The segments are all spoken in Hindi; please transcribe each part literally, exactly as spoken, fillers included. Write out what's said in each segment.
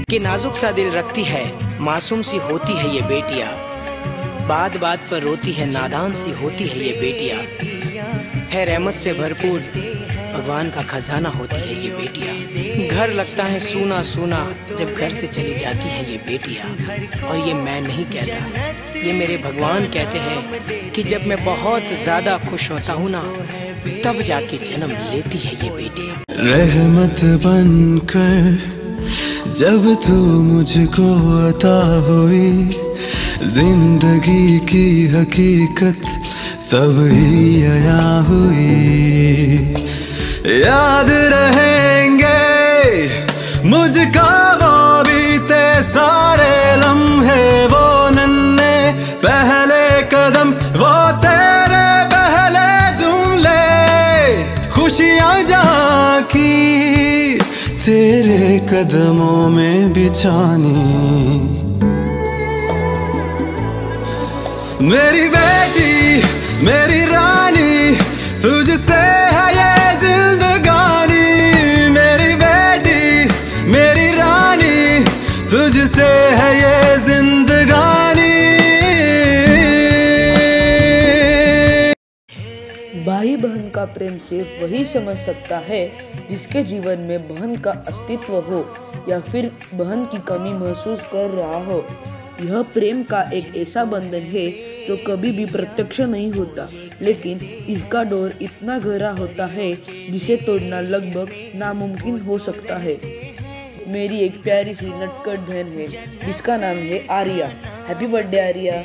कि नाजुक सा दिल रखती है, मासूम सी होती है ये बेटियां, बात बात पर रोती है, नादान सी होती है ये बेटियां, है रहमत से भरपूर भगवान का खजाना होती है ये बेटियां। घर लगता है सूना सूना जब घर से चली जाती है ये बेटियां, और ये मैं नहीं कहता, ये मेरे भगवान कहते हैं कि जब मैं बहुत ज्यादा खुश होता हूँ ना, तब जाके जन्म लेती है ये बेटियां। रहमत बनकर जब तू मुझको अता हुई, जिंदगी की हकीकत तब ही आया हुई। याद रहेंगे मुझको वो बीते सारे लम्हे, वो नन्हे पहले कदम, वो तेरे पहले जुमले, खुशियाँ जहाँ की तेरे कदमों में बिछानी। मेरी बेटी मेरी रानी तुझसे है ये जिंदगानी, मेरी बेटी मेरी रानी तुझसे है ये जिंदगानी। भाई बहन का प्रेम सिर्फ वही समझ सकता है जिसके जीवन में बहन का अस्तित्व हो या फिर बहन की कमी महसूस कर रहा हो। यह प्रेम का एक ऐसा बंधन है जो कभी भी प्रत्यक्ष नहीं होता, लेकिन इसका डोर इतना गहरा होता है जिसे तोड़ना लगभग नामुमकिन हो सकता है। मेरी एक प्यारी सी नटखट बहन है जिसका नाम है आर्या। Happy birthday Arya.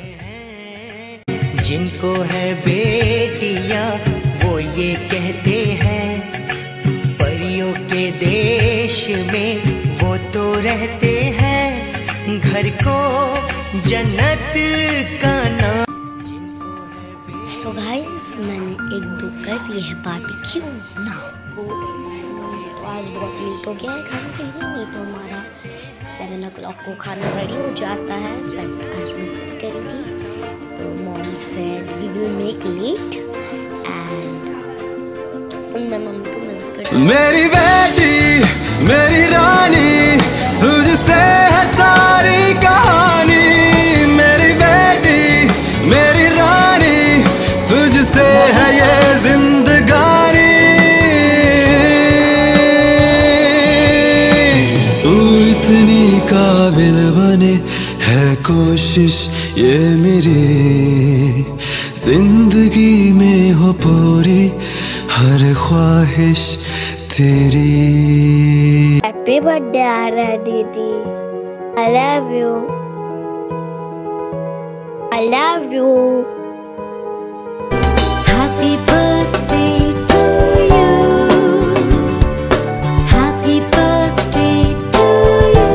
जिनको है बेटियां वो ये कहते हैं, परियों के देश में वो तो रहते हैं, घर को जन्नत का नाम। सो गाइस, मैंने एक दो कर दिए है पार्टी, क्यों ना। तो आज बहुत लेट हो गया है खाने के लिए, नहीं तो हमारा सेवन ओ क्लॉक को खाना रेडी हो जाता है, बट आज मिस करी थी तो mom said we will make late and मैं मम्मी को मदद करती। मेरी बेटी मेरी रानी तुझसे है सारी कहानी, मेरी बेटी मेरी रानी तुझसे है ये जिंदगानी। तू इतनी काबिल बने है कोशिश ये मेरी, जिंदगी में हो पूरी हर ख्वाहिश तेरी। हैप्पी बर्थडे आर्या दीदी, I love you, I love you. Happy birthday to you, happy birthday to you,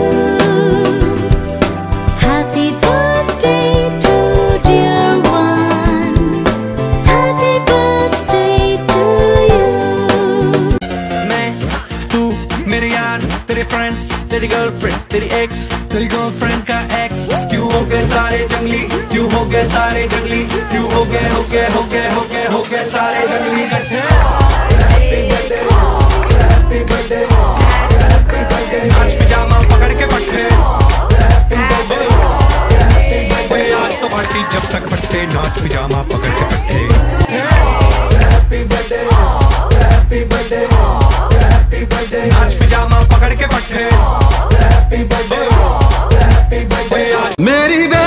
happy birthday to dear one, happy birthday to you. मैं तू मेरे यार, तेरे फ्रेंड्स, तेरी गर्लफ्रेंड, तेरी एक्स, तेरी गर्लफ्रेंड का एक्स, क्यों हो गए सारे जंगली, क्यों हो गए सारे जंगली, क्यों हो गए हो गए हो गए हो गए हो गए सारे जंगली इकट्ठे। Happy birthday, happy birthday, happy birthday. नाच पिजामा पकड़ के पट्टे, हैप्पी बर्थडे, हैप्पी बर्थडे। आज तो पार्टी जब तक फटते, नाच पिजामा पकड़ के पट्टे। Happy birthday, happy birthday, happy birthday. नाच पिजामा पकड़ के पट्टे, हैप्पी बर्थडे, हैप्पी बर्थडे। मेरी